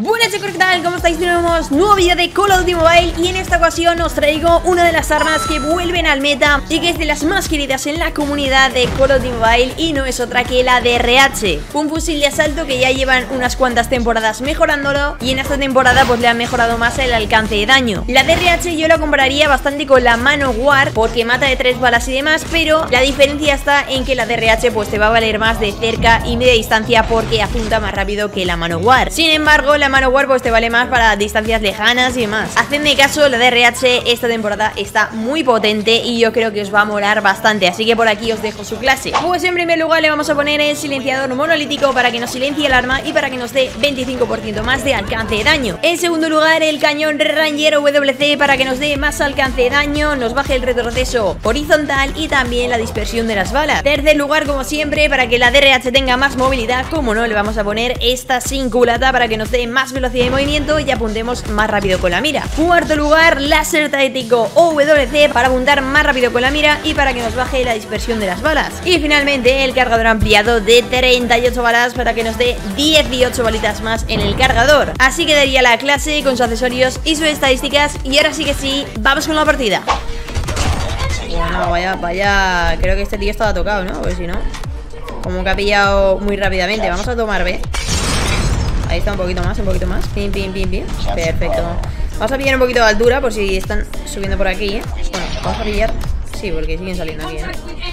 Buenas chicos, ¿qué tal? ¿Cómo estáis? Tenemos nuevo vídeo de Call of Duty Mobile y en esta ocasión os traigo una de las armas que vuelven al meta y que es de las más queridas en la comunidad de Call of Duty Mobile y no es otra que la DRH. Un fusil de asalto que ya llevan unas cuantas temporadas mejorándolo y en esta temporada pues le han mejorado más el alcance de daño. La DRH yo la compararía bastante con la Manowar porque mata de 3 balas y demás, pero la diferencia está en que la DRH pues te va a valer más de cerca y media distancia porque apunta más rápido que la Manowar. Sin embargo, la Manowar pues te vale más para distancias lejanas y demás. Hacedme caso, la DRH esta temporada está muy potente y yo creo que os va a molar bastante, así que por aquí os dejo su clase. Pues en primer lugar le vamos a poner el silenciador monolítico para que nos silencie el arma y para que nos dé 25% más de alcance de daño. En segundo lugar, el cañón Ranger WC para que nos dé más alcance de daño, nos baje el retroceso horizontal y también la dispersión de las balas. Tercer lugar, como siempre, para que la DRH tenga más movilidad, como no, le vamos a poner esta sin culata para que nos dé más velocidad de movimiento y apuntemos más rápido con la mira. Cuarto lugar, láser táctico OWC para apuntar más rápido con la mira y para que nos baje la dispersión de las balas. Y finalmente el cargador ampliado de 38 balas para que nos dé 18 balitas más en el cargador. Así quedaría la clase con sus accesorios y sus estadísticas y ahora sí que sí, vamos con la partida. Bueno, vaya, creo que este tío estaba tocado, ¿no? Pues si no, como que ha pillado muy rápidamente. Vamos a tomar B. Ahí está, un poquito más. Pim. Perfecto. Vamos a pillar un poquito de altura por si están subiendo por aquí, ¿eh? Bueno, vamos a pillar. Sí, porque siguen saliendo aquí, ¿eh?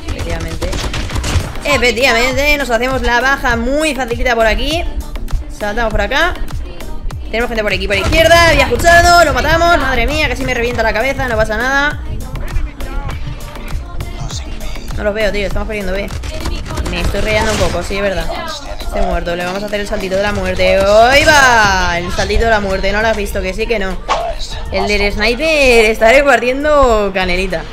Efectivamente, nos hacemos la baja muy facilita por aquí. Saltamos por acá. Tenemos gente por aquí, por izquierda. Había escuchado, lo matamos. Madre mía, casi me revienta la cabeza, no pasa nada. No los veo, tío, estamos perdiendo B. Me estoy rayando un poco, sí, es verdad. Estoy muerto, le vamos a hacer el saltito de la muerte. ¡Ahí va! El saltito de la muerte, no lo has visto, que sí, que no. El del sniper está repartiendo canelita.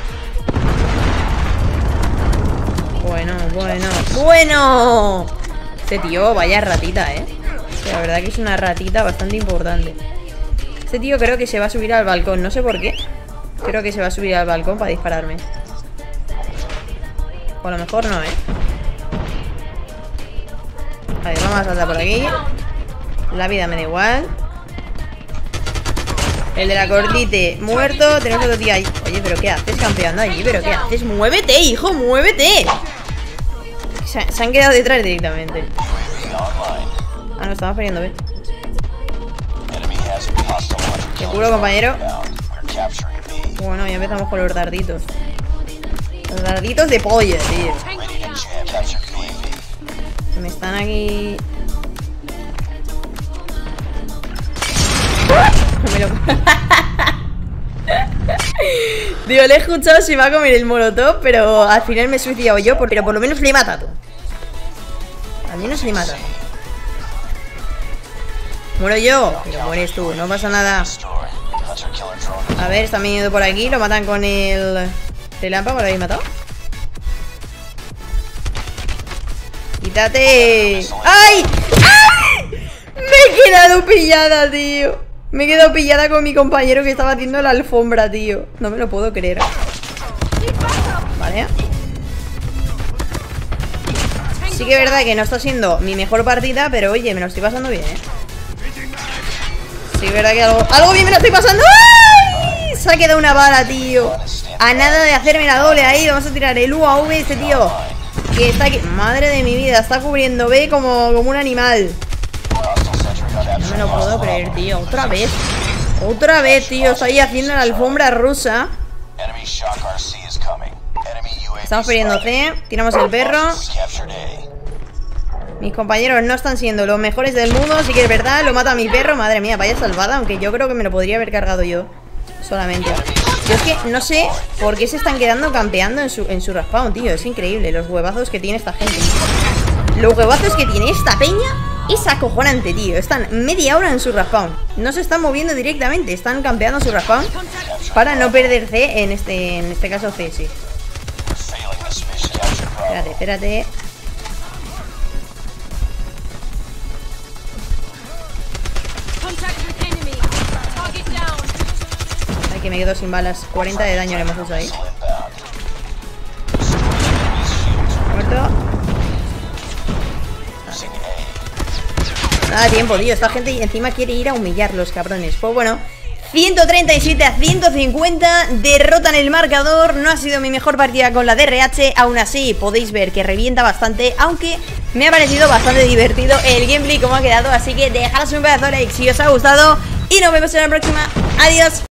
Bueno. Este tío, vaya ratita, La verdad que es una ratita bastante importante. Este tío creo que se va a subir al balcón, no sé por qué. Creo que se va a subir al balcón para dispararme. O a lo mejor no, A ver, vamos a saltar por aquí. La vida me da igual. El de la cortite muerto. Tenemos otro tío ahí. Oye, ¿pero qué haces campeando allí? ¿Pero qué haces? ¡Muévete, hijo! ¡Muévete! Se han quedado detrás directamente. Ah, no, estamos peleando, ¿ves? Te curo, compañero. Bueno, ya empezamos con los darditos. Los darditos de polla, tío. Me están aquí. Digo, le he escuchado si va a comer el molotov, pero al final me he suicidado yo, pero por lo menos le he matado. Al menos le he matado. Muero yo, pero mueres tú, no pasa nada. A ver, están viniendo por aquí, lo matan con el relámpago, ¿lo habéis matado? ¡Quítate! ¡Ay! ¡Ay! Me he quedado pillada, tío. Me he quedado pillada con mi compañero que estaba haciendo la alfombra, tío. No me lo puedo creer. Vale. Sí que es verdad que no está siendo mi mejor partida, pero oye, me lo estoy pasando bien, Sí, es verdad que algo bien me lo estoy pasando. ¡Ay! Se ha quedado una bala, tío. A nada de hacerme la doble ahí. Vamos a tirar el UAV este tío que está aquí. Madre de mi vida, está cubriendo B como un animal. No me lo puedo creer, tío. Otra vez, tío. Estoy haciendo la alfombra rusa. Estamos perdiendo C. Tiramos el perro. Mis compañeros no están siendo los mejores del mundo. Sí que es verdad, lo mata a mi perro. Madre mía, vaya salvada. Aunque yo creo que me lo podría haber cargado yo solamente. Yo es que no sé por qué se están quedando campeando en su respawn, tío. Es increíble los huevazos que tiene esta gente. Los huevazos que tiene esta peña es acojonante, tío. Están media hora en su respawn. No se están moviendo directamente. Están campeando su respawn para no perder C. En este caso C, sí. Espérate. Ay, que me quedo sin balas. 40 de daño le hemos hecho ahí. Muerto. Nada de tiempo, tío. Esta gente encima quiere ir a humillar, los cabrones. Pues bueno, 137 a 150, derrotan el marcador. No ha sido mi mejor partida con la DRH. Aún así, podéis ver que revienta bastante, aunque me ha parecido bastante divertido el gameplay como ha quedado. Así que dejadnos un pedazo de like si os ha gustado y nos vemos en la próxima. Adiós.